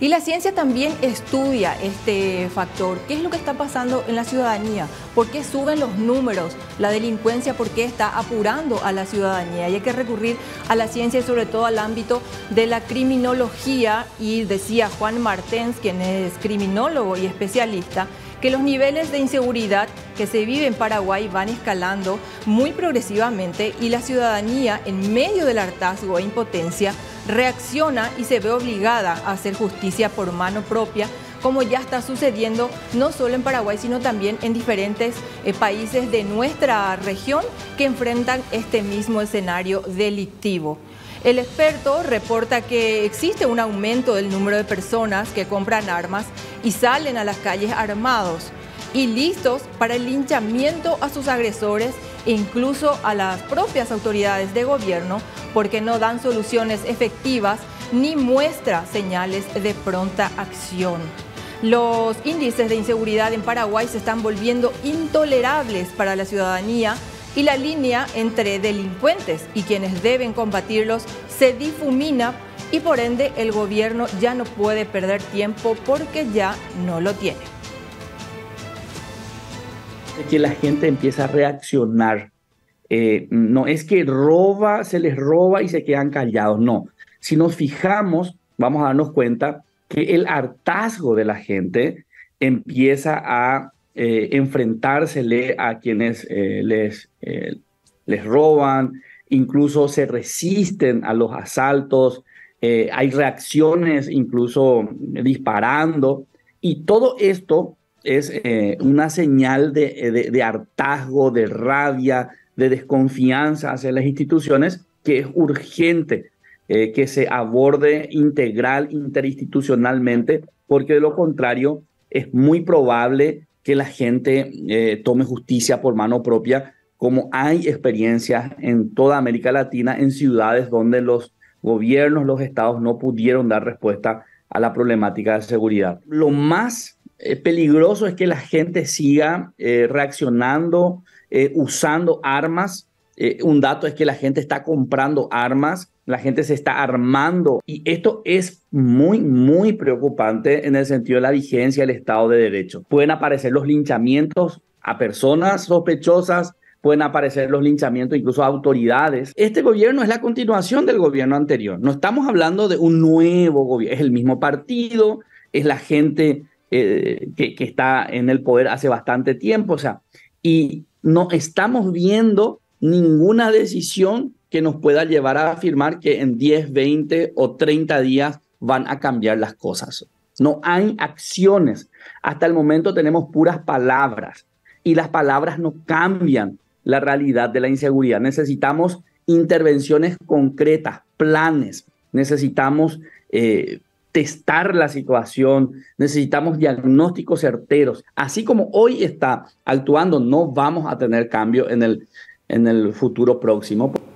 Y la ciencia también estudia este factor. ¿Qué es lo que está pasando en la ciudadanía? ¿Por qué suben los números? La delincuencia, ¿por qué está apurando a la ciudadanía? Y hay que recurrir a la ciencia y sobre todo al ámbito de la criminología. Y decía Juan Martens, quien es criminólogo y especialista, que los niveles de inseguridad que se vive en Paraguay van escalando muy progresivamente y la ciudadanía, en medio del hartazgo e impotencia, reacciona y se ve obligada a hacer justicia por mano propia, como ya está sucediendo no solo en Paraguay, sino también en diferentes países de nuestra región que enfrentan este mismo escenario delictivo. El experto reporta que existe un aumento del número de personas que compran armas y salen a las calles armados y listos para el linchamiento a sus agresores e incluso a las propias autoridades de gobierno, porque no dan soluciones efectivas ni muestra señales de pronta acción. Los índices de inseguridad en Paraguay se están volviendo intolerables para la ciudadanía y la línea entre delincuentes y quienes deben combatirlos se difumina y por ende el gobierno ya no puede perder tiempo porque ya no lo tiene. Que la gente empieza a reaccionar. No es que se les roba y se quedan callados, no. Si nos fijamos, vamos a darnos cuenta que el hartazgo de la gente empieza a enfrentársele a quienes les roban, incluso se resisten a los asaltos, hay reacciones incluso disparando, y todo esto es una señal de hartazgo, de rabia, de desconfianza hacia las instituciones, que es urgente que se aborde interinstitucionalmente, porque de lo contrario es muy probable que la gente tome justicia por mano propia, como hay experiencias en toda América Latina, en ciudades donde los gobiernos, los estados no pudieron dar respuesta a la problemática de seguridad. Lo más peligroso es que la gente siga reaccionando, usando armas. Un dato es que la gente está comprando armas, la gente se está armando, y esto es muy, muy preocupante en el sentido de la vigencia del Estado de Derecho. Pueden aparecer los linchamientos a personas sospechosas, pueden aparecer los linchamientos incluso a autoridades. Este gobierno es la continuación del gobierno anterior. No estamos hablando de un nuevo gobierno, es el mismo partido, es la gente que está en el poder hace bastante tiempo, y no estamos viendo ninguna decisión que nos pueda llevar a afirmar que en 10, 20 o 30 días van a cambiar las cosas. No hay acciones. Hasta el momento tenemos puras palabras y las palabras no cambian la realidad de la inseguridad. Necesitamos intervenciones concretas, planes. Necesitamos testar la situación, necesitamos diagnósticos certeros. Así como hoy está actuando, no vamos a tener cambio en el futuro próximo.